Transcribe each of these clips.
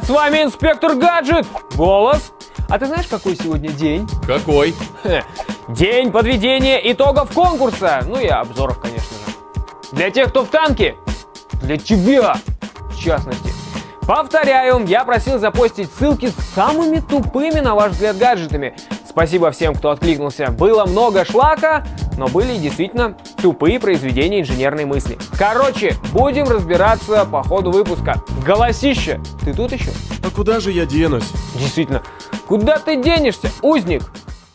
привет! С вами инспектор Гаджет! Голос! А ты знаешь, какой сегодня день? Какой? День подведения итогов конкурса. Ну и обзоров, конечно же. Для тех, кто в танке. Для тебя, в частности. Повторяю, я просил запостить ссылки с самыми тупыми, на ваш взгляд, гаджетами. Спасибо всем, кто откликнулся. Было много шлака, но были и действительно тупые произведения инженерной мысли. Короче, будем разбираться по ходу выпуска. Голосище, ты тут еще? А куда же я денусь? Действительно, куда ты денешься, узник?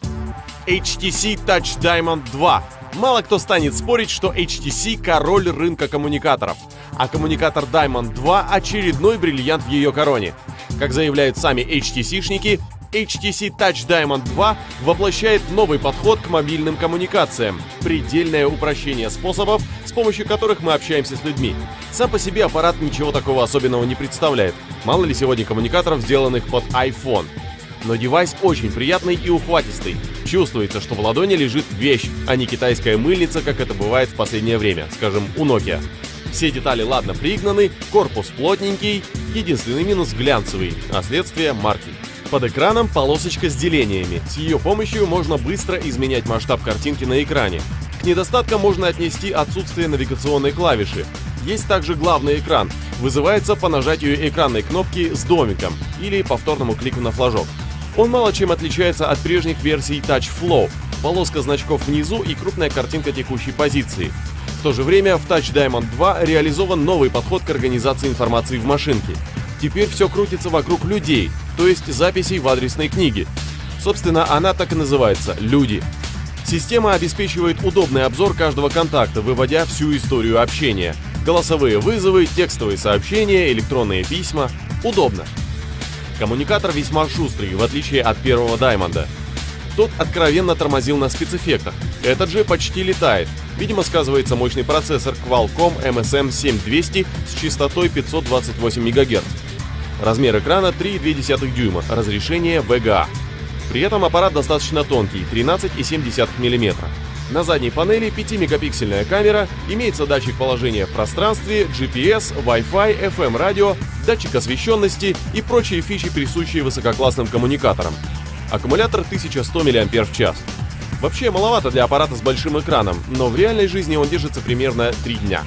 HTC Touch Diamond 2. Мало кто станет спорить, что HTC – король рынка коммуникаторов. А коммуникатор Diamond 2 – очередной бриллиант в ее короне. Как заявляют сами HTC-шники, HTC Touch Diamond 2 воплощает новый подход к мобильным коммуникациям, предельное упрощение способов, с помощью которых мы общаемся с людьми. Сам по себе аппарат ничего такого особенного не представляет. Мало ли сегодня коммуникаторов, сделанных под iPhone. Но девайс очень приятный и ухватистый. Чувствуется, что в ладони лежит вещь, а не китайская мыльница, как это бывает в последнее время, скажем, у Nokia. Все детали ладно пригнаны, корпус плотненький, единственный минус глянцевый, а следствие марки. Под экраном полосочка с делениями. С ее помощью можно быстро изменять масштаб картинки на экране. К недостаткам можно отнести отсутствие навигационной клавиши. Есть также главный экран. Вызывается по нажатию экранной кнопки с домиком или повторному клику на флажок. Он мало чем отличается от прежних версий Touch Flow. Полоска значков внизу и крупная картинка текущей позиции. В то же время в Touch Diamond 2 реализован новый подход к организации информации в машинке. Теперь все крутится вокруг людей, то есть записей в адресной книге. Собственно, она так и называется – «Люди». Система обеспечивает удобный обзор каждого контакта, выводя всю историю общения. Голосовые вызовы, текстовые сообщения, электронные письма. Удобно. Коммуникатор весьма шустрый, в отличие от первого Diamond. Тот откровенно тормозил на спецэффектах. Этот же почти летает. Видимо, сказывается мощный процессор Qualcomm MSM7200 с частотой 528 МГц. Размер экрана 3,2 дюйма, разрешение VGA. При этом аппарат достаточно тонкий, 13,7 мм. На задней панели 5-мегапиксельная камера, имеется датчик положения в пространстве, GPS, Wi-Fi, FM-радио, датчик освещенности и прочие фичи, присущие высококлассным коммуникаторам. Аккумулятор 1100 мАч. Вообще маловато для аппарата с большим экраном, но в реальной жизни он держится примерно 3 дня.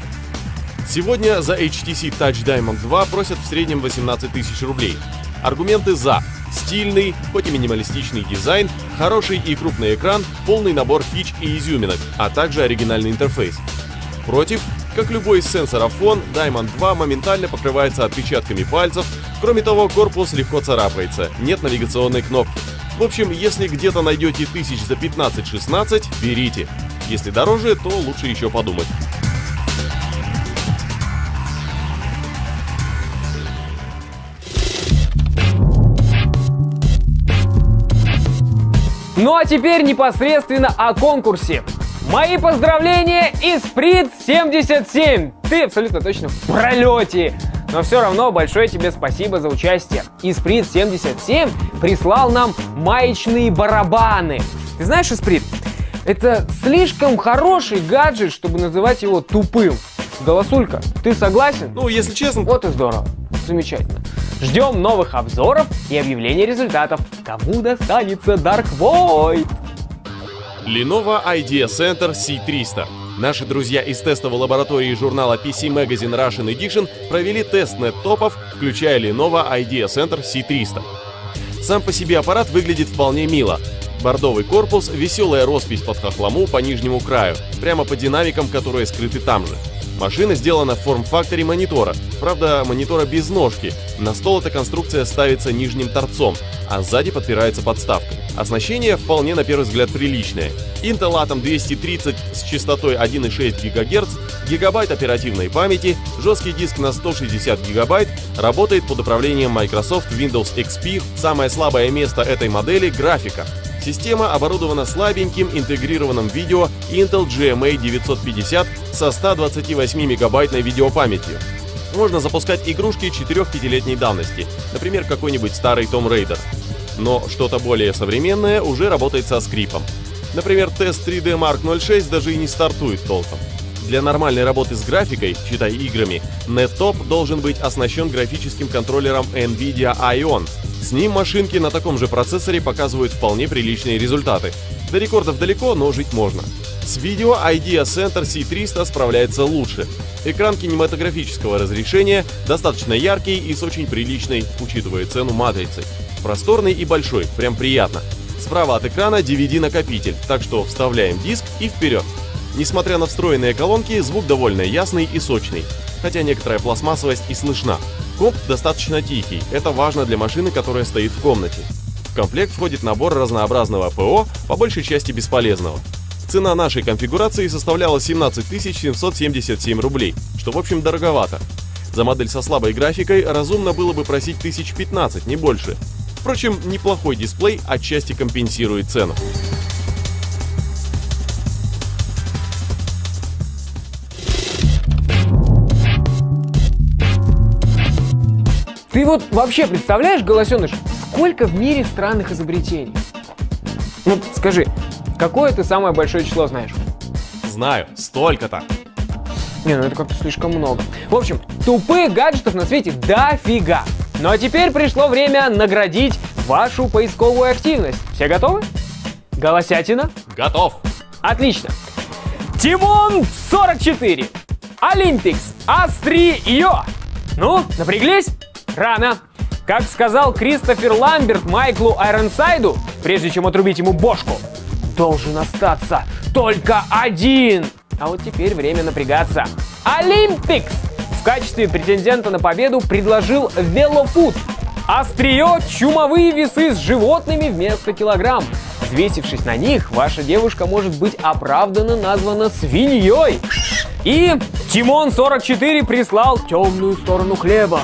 Сегодня за HTC Touch Diamond 2 просят в среднем 18 тысяч рублей. Аргументы за: стильный, хоть и минималистичный дизайн, хороший и крупный экран, полный набор фич и изюминок, а также оригинальный интерфейс. Против: как любой из сенсоров фон, Diamond 2 моментально покрывается отпечатками пальцев, кроме того, корпус легко царапается, нет навигационной кнопки. В общем, если где-то найдете тысяч за 15-16, берите. Если дороже, то лучше еще подумать. Ну а теперь непосредственно о конкурсе. Мои поздравления, Исприт 77! Ты абсолютно точно в пролете! Но все равно большое тебе спасибо за участие. Исприт 77 прислал нам маечные барабаны. Ты знаешь, Исприт, это слишком хороший гаджет, чтобы называть его тупым. Голосулька, ты согласен? Ну, если честно... Вот и здорово. Замечательно. Ждем новых обзоров и объявления результатов. Кому достанется Dark Void? Lenovo Idea Center C300. Наши друзья из тестовой лаборатории журнала PC Magazine Russian Edition провели тест нет-топов, включая Lenovo Idea Center C300. Сам по себе аппарат выглядит вполне мило. Бордовый корпус, веселая роспись под хохлому по нижнему краю, прямо по динамикам, которые скрыты там же. Машина сделана в форм-факторе монитора, правда, монитора без ножки. На стол эта конструкция ставится нижним торцом, а сзади подпирается подставкой. Оснащение вполне на первый взгляд приличное. Intel Atom 230 с частотой 1,6 ГГц, гигабайт оперативной памяти, жесткий диск на 160 ГБ, работает под управлением Microsoft Windows XP. Самое слабое место этой модели — графика. Система оборудована слабеньким интегрированным видео Intel GMA 950 со 128 мегабайтной видеопамятью. Можно запускать игрушки 4-5-летней давности, например, какой-нибудь старый Tomb Raider. Но что-то более современное уже работает со скрипом. Например, тест 3D Mark 06 даже и не стартует толком. Для нормальной работы с графикой, читай играми, NetTop должен быть оснащен графическим контроллером NVIDIA Ion. С ним машинки на таком же процессоре показывают вполне приличные результаты. До рекордов далеко, но жить можно. С видео IDEA Center C300 справляется лучше. Экран кинематографического разрешения, достаточно яркий и с очень приличной, учитывая цену, матрицей. Просторный и большой, прям приятно. Справа от экрана DVD-накопитель, так что вставляем диск и вперед. Несмотря на встроенные колонки, звук довольно ясный и сочный, хотя некоторая пластмассовость и слышна. Комп достаточно тихий, это важно для машины, которая стоит в комнате. В комплект входит набор разнообразного ПО, по большей части бесполезного. Цена нашей конфигурации составляла 17 777 рублей, что в общем дороговато. За модель со слабой графикой разумно было бы просить 15 000, не больше. Впрочем, неплохой дисплей отчасти компенсирует цену. Ты вот вообще представляешь, Голосеныш, сколько в мире странных изобретений? Ну, скажи, какое ты самое большое число знаешь? Знаю, столько-то. Не, ну это как-то слишком много. В общем, тупых гаджетов на свете дофига. Ну а теперь пришло время наградить вашу поисковую активность. Все готовы? Голосятина? Готов. Отлично. Тимон 44. Olympics Astrio. Ну, напряглись? Рано. Как сказал Кристофер Ламберт Майклу Айронсайду, прежде чем отрубить ему бошку, должен остаться только один. А вот теперь время напрягаться. Olympics в качестве претендента на победу предложил Velofood. Острие – чумовые весы с животными вместо килограмм. Взвесившись на них, ваша девушка может быть оправданно названа свиньей. И Тимон 44 прислал темную сторону хлеба.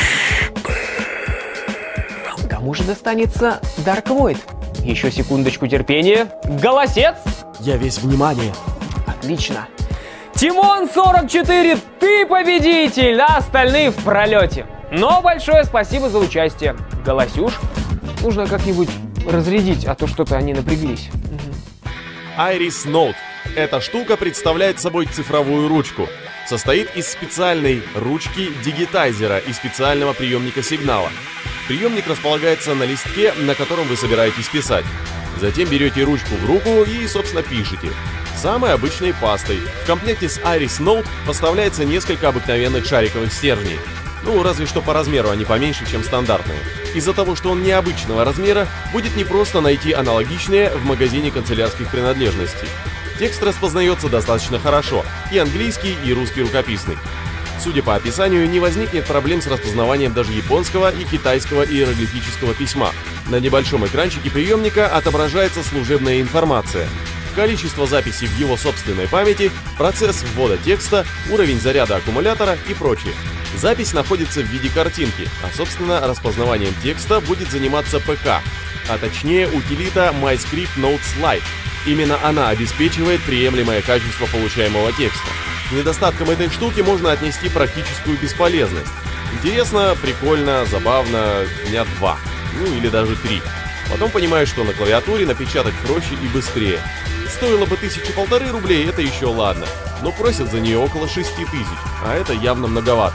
Кому же достанется Dark Void? Еще секундочку терпения. Голосец? Я весь внимание. Отлично. Тимон 44, ты победитель, а остальные в пролете. Но большое спасибо за участие. Голосюш, нужно как-нибудь разрядить, а то что-то они напряглись. Iris Note. Эта штука представляет собой цифровую ручку. Состоит из специальной ручки дигитайзера и специального приемника сигнала. Приемник располагается на листке, на котором вы собираетесь писать. Затем берете ручку в руку и, собственно, пишете. Самой обычной пастой. В комплекте с Iris Note поставляется несколько обыкновенных шариковых стержней. Ну, разве что по размеру они поменьше, чем стандартные. Из-за того, что он необычного размера, будет непросто найти аналогичные в магазине канцелярских принадлежностей. Текст распознается достаточно хорошо, и английский, и русский рукописный. Судя по описанию, не возникнет проблем с распознаванием даже японского и китайского иероглифического письма. На небольшом экранчике приемника отображается служебная информация. Количество записей в его собственной памяти, процесс ввода текста, уровень заряда аккумулятора и прочее. Запись находится в виде картинки, а собственно распознаванием текста будет заниматься ПК, а точнее утилита MyScript Notes Lite. Именно она обеспечивает приемлемое качество получаемого текста. К недостаткам этой штуки можно отнести практическую бесполезность. Интересно, прикольно, забавно, дня 2, ну или даже 3. Потом понимаешь, что на клавиатуре напечатать проще и быстрее. Стоило бы 1500 рублей, это еще ладно, но просят за нее около 6000, а это явно многовато.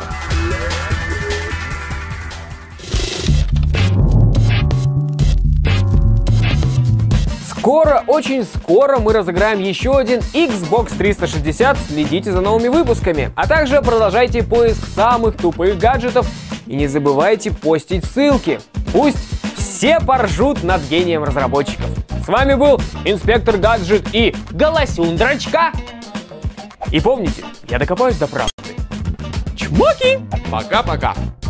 Скоро, очень скоро мы разыграем еще один Xbox 360, следите за новыми выпусками, а также продолжайте поиск самых тупых гаджетов и не забывайте постить ссылки. Пусть все поржут над гением разработчиков. С вами был Инспектор Гаджет и Голосюндрочка. И помните, я докопаюсь до правды. Чмоки! Пока-пока!